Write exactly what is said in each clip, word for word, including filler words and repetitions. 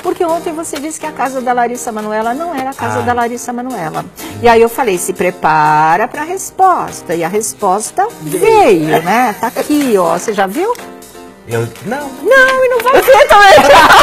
Porque ontem você disse que a casa da Larissa Manoela não era a casa Ah. da Larissa Manoela. E aí eu falei, se prepara para a resposta. E a resposta veio, né? Tá aqui, ó. Você já viu? Eu, não. Não, e não vai ver também.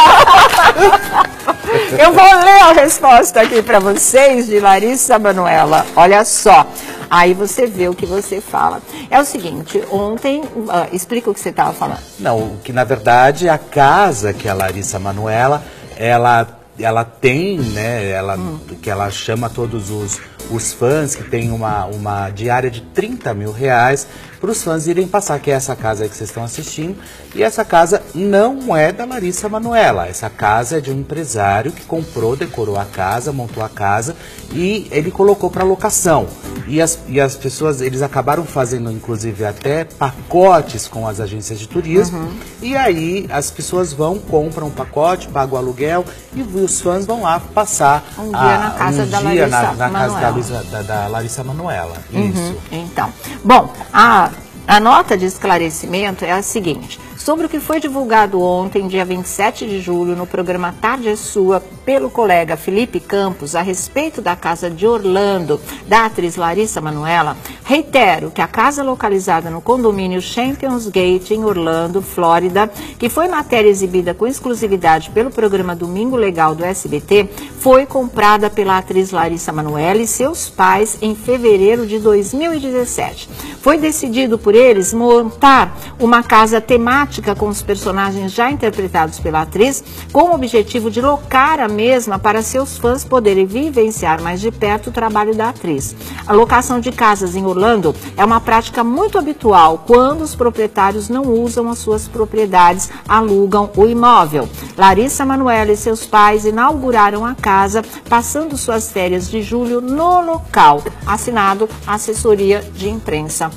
Eu vou ler a resposta aqui para vocês de Larissa Manoela. Olha só. Aí você vê o que você fala. É o seguinte, ontem, uh, explica o que você estava falando. Não, que na verdade a casa que a Larissa Manoela, ela, ela tem, né, ela, hum. que ela chama todos os, os fãs, que tem uma, uma diária de trinta mil reais, para os fãs irem passar, que é essa casa aí que vocês estão assistindo. E essa casa não é da Larissa Manoela, essa casa é de um empresário que comprou, decorou a casa, montou a casa e ele colocou para locação. E as, e as pessoas, eles acabaram fazendo inclusive até pacotes com as agências de turismo. Uhum. E aí as pessoas vão, compram um pacote, pagam o aluguel e os fãs vão lá passar um dia a, na casa, um da, dia Larissa na, na casa da, Larissa, da, da Larissa Manoela. Uhum. Isso. Então, bom, a, a nota de esclarecimento é a seguinte. Sobre o que foi divulgado ontem, dia vinte e sete de julho, no programa Tarde é Sua, pelo colega Felipe Campos, a respeito da casa de Orlando, da atriz Larissa Manoela, reitero que a casa localizada no condomínio Champions Gate, em Orlando, Flórida, que foi matéria exibida com exclusividade pelo programa Domingo Legal do S B T, foi comprada pela atriz Larissa Manoela e seus pais em fevereiro de dois mil e dezessete. Foi decidido por eles montar uma casa temática com os personagens já interpretados pela atriz, com o objetivo de locar a mesma para seus fãs poderem vivenciar mais de perto o trabalho da atriz. A locação de casas em Orlando é uma prática muito habitual quando os proprietários não usam as suas propriedades, alugam o imóvel. Larissa Manoela e seus pais inauguraram a casa, passando suas férias de julho no local. Assinado Assessoria de Imprensa.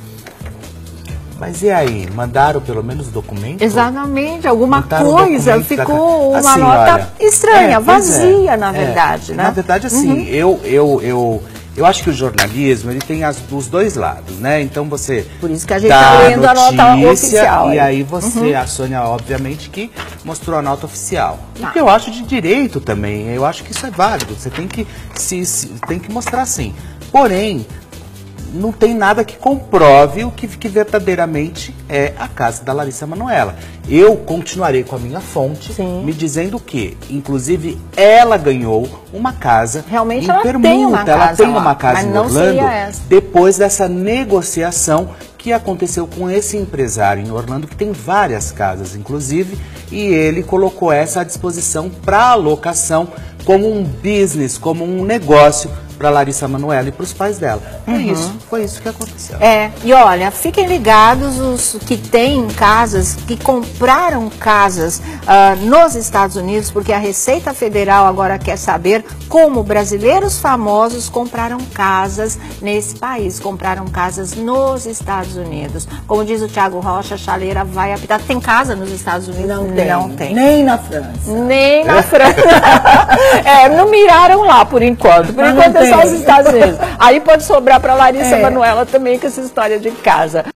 Mas e aí, mandaram pelo menos o documento? Exatamente, alguma Mandaram coisa, ficou uma assim, nota olha, estranha, é, vazia, é, na verdade, é, né? Na verdade, assim, uhum. eu, eu, eu, eu acho que o jornalismo, ele tem as, os dois lados, né? Então você Por isso que a gente está lendo a nota oficial. E aí você, uhum. a Sônia, obviamente, que mostrou a nota oficial. Ah. O que eu acho de direito também, eu acho que isso é válido, você tem que, se, se, tem que mostrar assim. Porém, não tem nada que comprove o que, que verdadeiramente é a casa da Larissa Manoela. Eu continuarei com a minha fonte, Sim. me dizendo que, inclusive, ela ganhou uma casa Realmente em ela permuta. Tem uma ela casa tem lá, uma casa mas em não Orlando, essa. depois dessa negociação que aconteceu com esse empresário em Orlando, que tem várias casas, inclusive, e ele colocou essa à disposição para alocação como um business, como um negócio para Larissa Manoela e para os pais dela. É uhum. isso, foi isso que aconteceu. É, e olha, fiquem ligados os que têm casas, que compraram casas uh, nos Estados Unidos, porque a Receita Federal agora quer saber como brasileiros famosos compraram casas nesse país, compraram casas nos Estados Unidos. Como diz o Thiago Rocha, a chaleira vai apitar. Tem casa nos Estados Unidos? Não tem. Não tem. Nem na França. Nem na França. É, não miraram lá por enquanto. Por Mas enquanto é só os Estados Unidos. Aí pode sobrar para Larissa é. Manoela também com essa história de casa.